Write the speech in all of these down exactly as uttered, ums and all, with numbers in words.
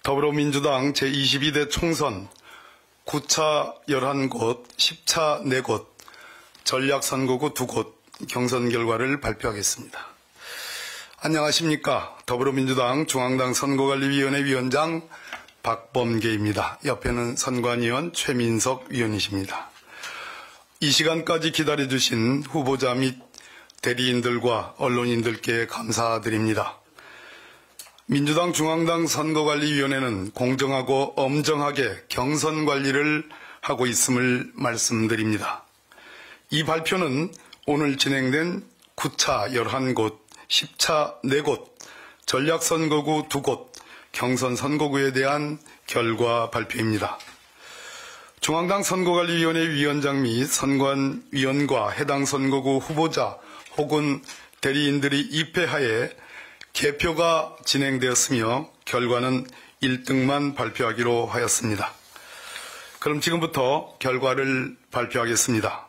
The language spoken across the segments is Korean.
더불어민주당 제이십이 대 총선 구 차 열한 곳, 십 차 네 곳, 전략선거구 두 곳 경선 결과를 발표하겠습니다. 안녕하십니까. 더불어민주당 중앙당 선거관리위원회 위원장 박범계입니다. 옆에는 선관위원 최민석 위원이십니다. 이 시간까지 기다려주신 후보자 및 대리인들과 언론인들께 감사드립니다. 민주당 중앙당 선거관리위원회는 공정하고 엄정하게 경선관리를 하고 있음을 말씀드립니다. 이 발표는 오늘 진행된 구 차 열한 곳, 십 차 네 곳, 전략선거구 두 곳, 경선선거구에 대한 결과 발표입니다. 중앙당 선거관리위원회 위원장 및 선관위원과 해당 선거구 후보자 혹은 대리인들이 입회하에 개표가 진행되었으며 결과는 일 등만 발표하기로 하였습니다. 그럼 지금부터 결과를 발표하겠습니다.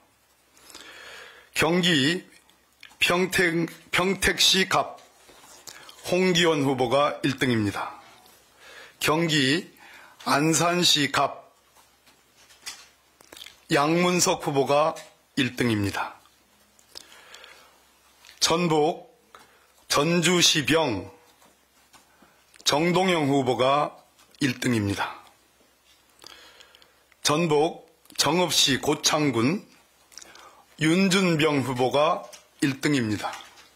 경기 평택, 평택시 갑 홍기원 후보가 일 등입니다. 경기 안산시 갑 양문석 후보가 일 등입니다. 전북 전주시 병 정동영 후보가 일 등입니다. 전북 정읍시 고창군 윤준병 후보가 일 등입니다.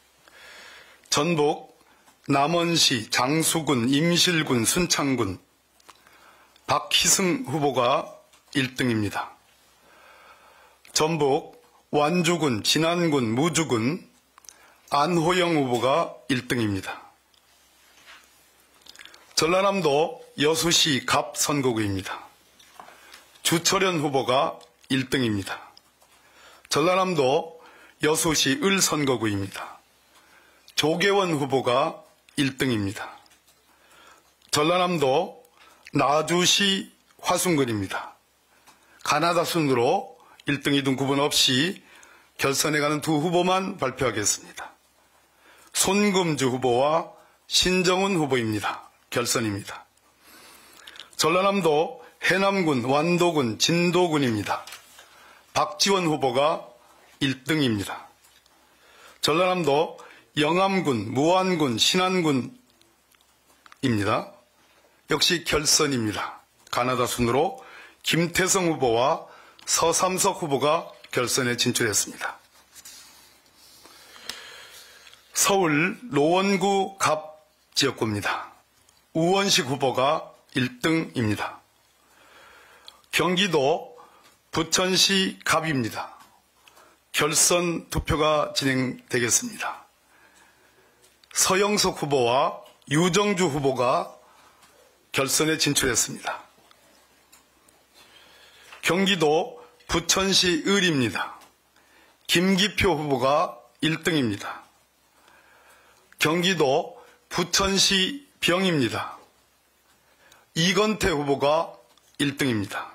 전북 남원시 장수군 임실군 순창군 박희승 후보가 일 등입니다. 전북 완주군 진안군 무주군 안호영 후보가 일 등입니다. 전라남도 여수시 갑 선거구입니다. 주철현 후보가 일 등입니다. 전라남도 여수시 을 선거구입니다. 조계원 후보가 일 등입니다. 전라남도 나주시 화순군입니다. 가나다 순으로 일 등, 이 등 구분 없이 결선에 가는 두 후보만 발표하겠습니다. 손금주 후보와 신정훈 후보입니다. 결선입니다. 전라남도 해남군, 완도군, 진도군입니다. 박지원 후보가 일 등입니다. 전라남도 영암군, 무안군, 신안군입니다. 역시 결선입니다. 가나다 순으로 김태성 후보와 서삼석 후보가 결선에 진출했습니다. 서울 노원구 갑 지역구입니다. 우원식 후보가 일 등입니다. 경기도 부천시 갑입니다. 결선 투표가 진행되겠습니다. 서영석 후보와 유정주 후보가 결선에 진출했습니다. 경기도 부천시 을입니다. 김기표 후보가 일 등입니다. 경기도 부천시 병입니다. 이건태 후보가 일 등입니다.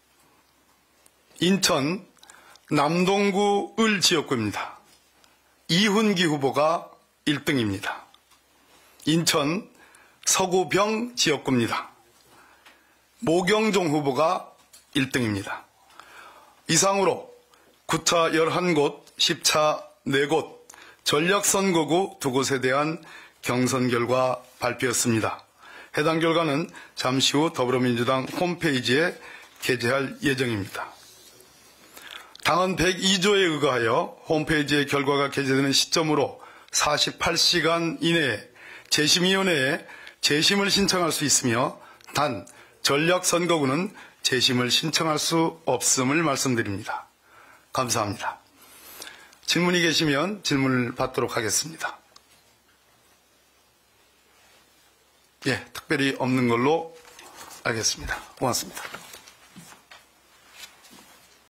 인천 남동구 을 지역구입니다. 이훈기 후보가 일 등입니다. 인천 서구병 지역구입니다. 모경종 후보가 일 등입니다. 이상으로 구 차 열한 곳, 십 차 네 곳, 전략선거구 두 곳에 대한 경선 결과 발표였습니다. 해당 결과는 잠시 후 더불어민주당 홈페이지에 게재할 예정입니다. 당헌 백이 조에 의거하여 홈페이지에 결과가 게재되는 시점으로 사십팔 시간 이내에 재심위원회에 재심을 신청할 수 있으며 단 전략선거구는 재심을 신청할 수 없음을 말씀드립니다. 감사합니다. 질문이 계시면 질문을 받도록 하겠습니다. 예, 특별히 없는 걸로 알겠습니다. 고맙습니다.